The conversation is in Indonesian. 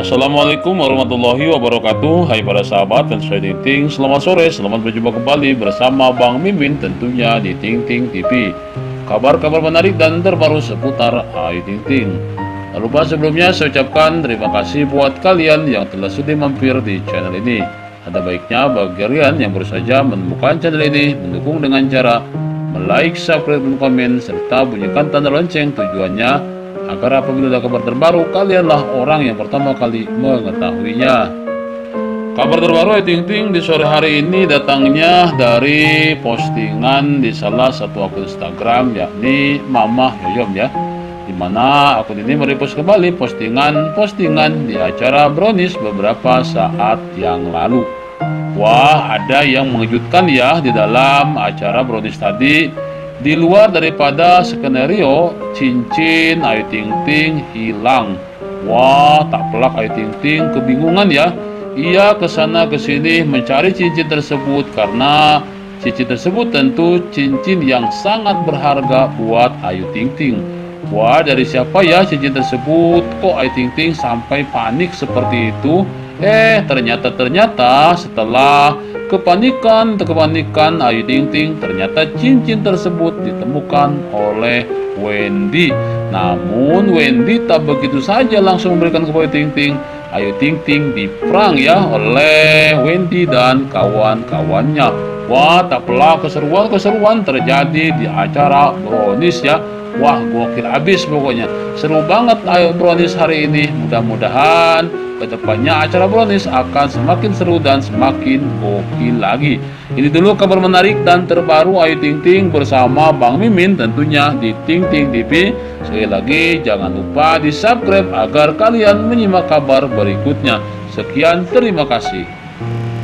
Assalamualaikum warahmatullahi wabarakatuh. Hai para sahabat fans Ting Ting, selamat sore, selamat berjumpa kembali bersama Bang Mimin tentunya di Ting Ting TV. Kabar-kabar menarik dan terbaru seputar Ayu Ting Ting. Tak lupa sebelumnya saya ucapkan terima kasih buat kalian yang telah sudi mampir di channel ini. Ada baiknya bagi kalian yang baru saja menemukan channel ini mendukung dengan cara like, subscribe, dan komen, serta bunyikan tanda lonceng. Tujuannya agar apabila ada kabar terbaru, kalianlah orang yang pertama kali mengetahuinya. Kabar terbaru Ayu Ting Ting di sore hari ini datangnya dari postingan di salah satu akun Instagram, yakni Mama Yoyom ya, dimana akun ini merepost kembali postingan di acara Brownies beberapa saat yang lalu. Wah, ada yang mengejutkan ya di dalam acara Brownies tadi. Di luar daripada skenario, cincin Ayu Ting Ting hilang. Wah, tak pelak Ayu Ting Ting kebingungan ya. Ia kesana kesini mencari cincin tersebut karena cincin tersebut tentu cincin yang sangat berharga buat Ayu Ting Ting. Wah, dari siapa ya cincin tersebut? Kok Ayu Ting Ting sampai panik seperti itu? Ternyata setelah kepanikan Ayu Ting Ting, ternyata cincin tersebut ditemukan oleh Wendy. Namun Wendy tak begitu saja langsung memberikan kepada Ayu Ting Ting. Ayu Ting Ting diperang ya oleh Wendy dan kawan-kawannya. Wah, tak pelak keseruan terjadi di acara Brownies ya. Wah, gokil abis pokoknya. Seru banget Ayu Brownies hari ini. Mudah-mudahan kedepannya acara Brownies akan semakin seru dan semakin gokil lagi. Ini dulu kabar menarik dan terbaru Ayu Ting Ting bersama Bang Mimin tentunya di Ting Ting TV. Sekali lagi jangan lupa di subscribe agar kalian menyimak kabar berikutnya. Sekian, terima kasih.